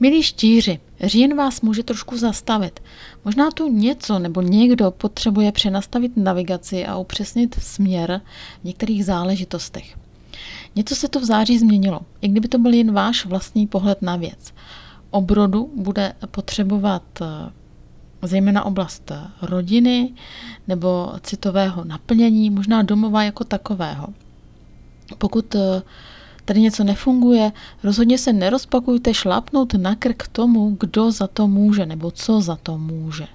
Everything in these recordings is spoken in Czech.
Milí štíři, říjen vás může trošku zastavit. Možná tu něco nebo někdo potřebuje přenastavit navigaci a upřesnit směr v některých záležitostech. Něco se to v září změnilo, i kdyby to byl jen váš vlastní pohled na věc. Obrodu bude potřebovat zejména oblast rodiny nebo citového naplnění, možná domova jako takového. Pokud tady něco nefunguje, rozhodně se nerozpakujte šlápnout na krk tomu, kdo za to může nebo co za to může.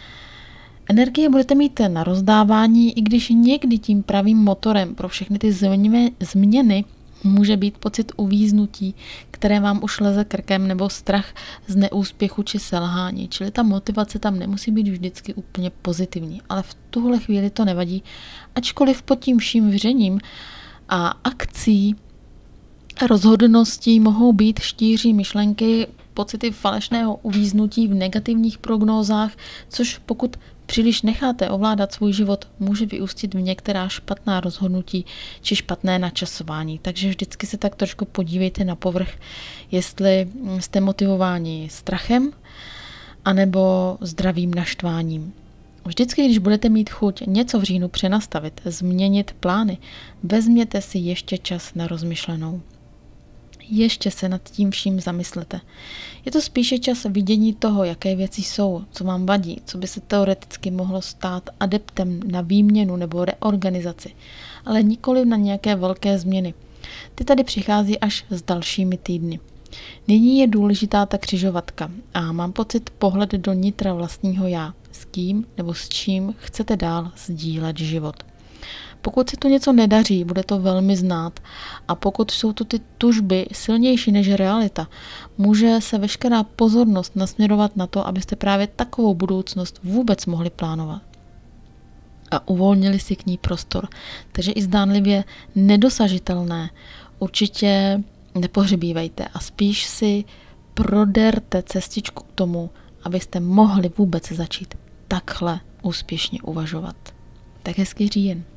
Energie budete mít na rozdávání, i když někdy tím pravým motorem pro všechny ty změny může být pocit uvíznutí, které vám už leze krkem, nebo strach z neúspěchu či selhání. Čili ta motivace tam nemusí být vždycky úplně pozitivní, ale v tuhle chvíli to nevadí, ačkoliv pod tím vším vřením a akcí a rozhodností mohou být štíří myšlenky, pocity falešného uvíznutí v negativních prognózách, což pokud příliš necháte ovládat svůj život, může vyústit v některá špatná rozhodnutí či špatné načasování. Takže vždycky se tak trošku podívejte na povrch, jestli jste motivováni strachem anebo zdravým naštváním. Vždycky, když budete mít chuť něco v říjnu přenastavit, změnit plány, vezměte si ještě čas na rozmyšlenou. Ještě se nad tím vším zamyslete. Je to spíše čas vidění toho, jaké věci jsou, co vám vadí, co by se teoreticky mohlo stát adeptem na výměnu nebo reorganizaci, ale nikoli na nějaké velké změny. Ty tady přichází až s dalšími týdny. Nyní je důležitá ta křižovatka a mám pocit pohled do nitra vlastního já, s kým nebo s čím chcete dál sdílet život. Pokud se to něco nedaří, bude to velmi znát a pokud jsou to ty tužby silnější než realita, může se veškerá pozornost nasměrovat na to, abyste právě takovou budoucnost vůbec mohli plánovat. A uvolnili si k ní prostor. Takže i zdánlivě nedosažitelné určitě nepohřebívejte a spíš si proderte cestičku k tomu, abyste mohli vůbec začít takhle úspěšně uvažovat. Tak hezký říjen.